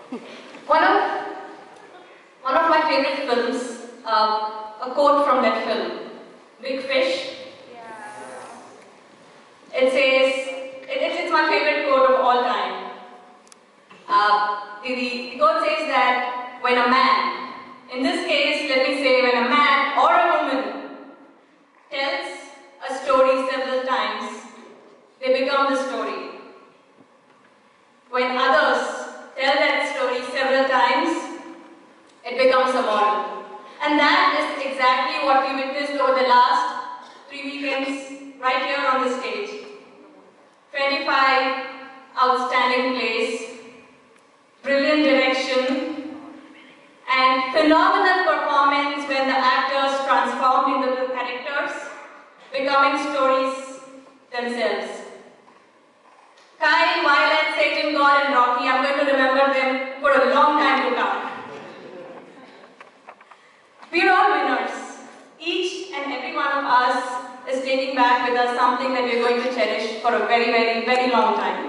One of my favorite films, a quote from that film, Big Fish. It says, it's my favorite quote of all time. The quote says that when a man, in this case, let me say when a man or a woman tells a story several times, they become the story. When others tell that story several times, it becomes a moral. And that is exactly what we witnessed over the last 3 weekends right here on the stage. 25 outstanding plays, brilliant direction, and phenomenal performance when the actors transformed into the characters, becoming stories themselves. Kyle, Violet, Satan, God, and Rocky, I'm going to remember them for a long time to come. We're all winners. Each and every one of us is taking back with us something that we're going to cherish for a very, very, very long time.